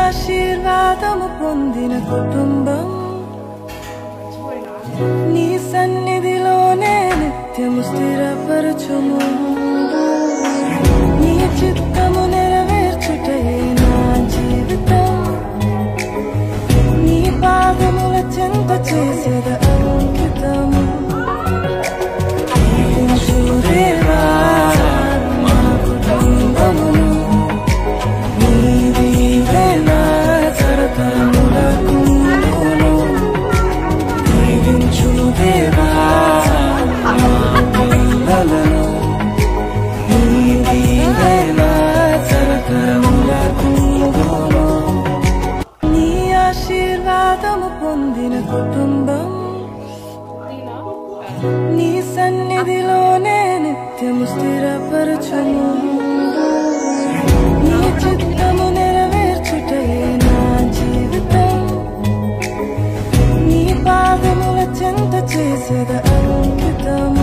ఆశీర్వాదము పొందిన కుటుంబం నీ సన్నిధిలోనే నిత్యము స్థిరపరచుము నీ చిత్తము నెరవేర్చుటయే నా జీవితం నీ పాదముల చెంత చేసేద అంకితము దేవా మా కుటుంబమును నీ దీవెన తరతరములకుండును దీవించు దేవా మా పిల్లలను నీ దీవెన తరతరములకుండును నీ ఆశీర్వాదము పొందిన కుటుంబం నీ సన్నిధిలోనే నిత్యము స్థిరపరచుము నీ చిత్తము నెరవేర్చుటయే నా జీవితం నీ పాదముల చెంత చేసేద అంకితం